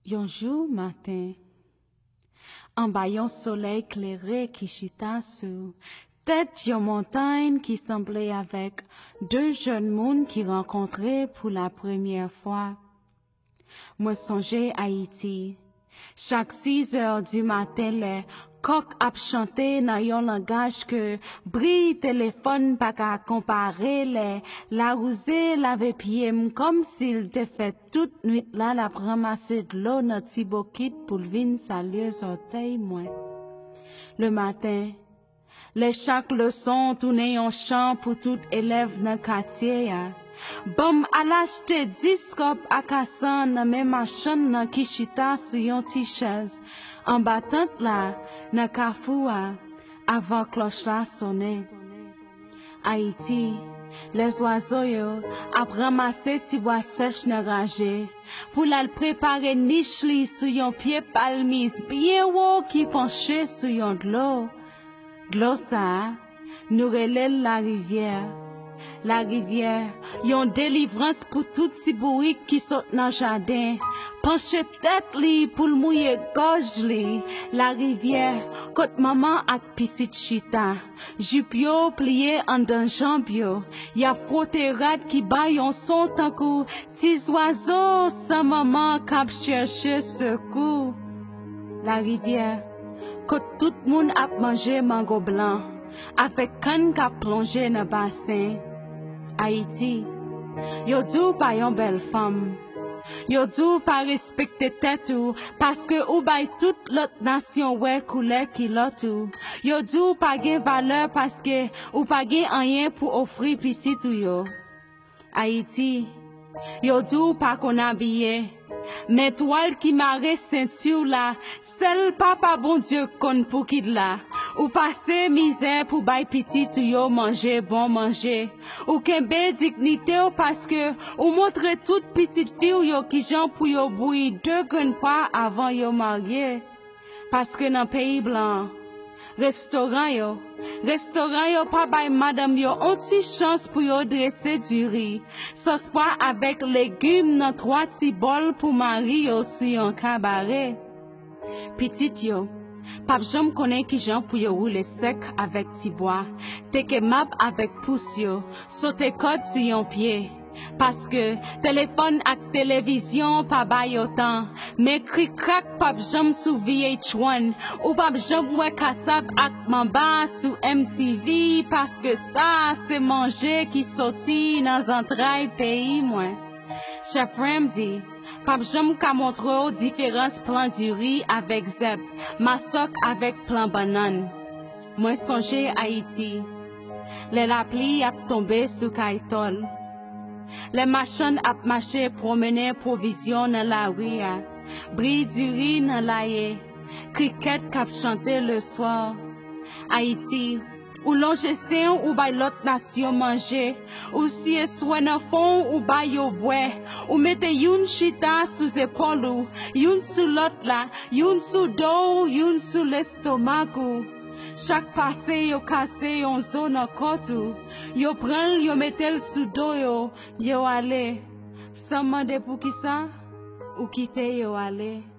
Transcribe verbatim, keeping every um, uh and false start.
Yon jour matin, en bas yon soleil clairé qui chita sous tête yon montagne qui semblait avec deux jeunes moun qui rencontraient pour la première fois. Moi songeais Haïti. Chaque six heures du matin, les coq ap chanté dans yon langage que brille téléphone pas qu'à comparer les la rousée lave pied comme s'il te fait toute nuit là la ramasser de l'eau dans ti bokit pour vin saluer orteil moi. Le matin, les chaque leçon tourner en chant pour tout élève dans quartier ya. Bom à l'acheter dix cop à kassan dans même machin dans kishita sur yon ti chaise. En battant là, dans Kafoua, avant cloche là sonner. Haïti, les oiseaux yo, ap ramassé ti bois sèche nan rage, pour la préparer niche li sous yon pied palmise bien haut qui penché sous yon d'eau. D'eau ça, nous relève la rivière. La rivière, yon délivrance pour tout ti bourrique qui saute dans jardin. Penche tête li pour le mouiller gorge li. La rivière, côte maman ak petite chita. Jupe yo plié en dan jambe yo. Ya frotté rad qui ba yon son tankou. Tis oiseaux sans maman kap chercher secours. La rivière, côte tout moun ap manger mango blanc. Avec canne kap plongé dans bassin. Haïti, yo dou pa yon belle femme. Yo dou pa respecte tête ou parce que ou bay toute l'autre nation ouais couleur qui l'autre. Yo dou pa gen valeur parce que ou pa gen rien pour offrir petit ou yo. Haïti, yo dou pa kon habillé. Mais toile qui marre ceinture là, seul papa bon Dieu kon pour qui là. Ou passer misère pour bay petit ou yo manger bon manger. Ou kembe dignité ou parce que ou montre toute petite fille yo qui jan pour yo bouille deux grands pas avant yo marié. Parce que dans pays blanc, restaurant yo, restaurant yo pas bay madame yo anti chance pour yo dresser du riz. Sauce pois avec légumes dans trois petits bols pour mari yo sur yon cabaret. Petit yo, pap jam connaît qui jan pour yo rouler sec avec ti bois. Teke map avec pouce yo, sauter code sur yon pied. Parce que téléphone ak télévision pas bay autant. Mais cri crack pap jam sou V H un. Ou pap jam wè kasab ak mamba sou M T V. Parce que ça c'est manger qui sorti dans entrailles pays moins. Chef Ramsey, pap jam ka montre différence plan du riz avec zeb, masok avec plan banane. Moi songe Haïti, les la pli ap tombe sous kaitol. Les machines ap marché promener provision dans la rue, brille du riz dans l'aie, cricket kap chanter le soir. Haïti, ou longe sein ou bay l'autre nation manger, ou si es soin en fond ou bay yo bois, ou mette youn chita sous épaule ou, youn sous l'autre là, youn sous dos, youn sous l'estomac ou. Chaque passé yo cassé yon zone en côte yo prend yo mettel sous dos yo, yo aller, sans demander pour qui ça, ou quitter yo aller.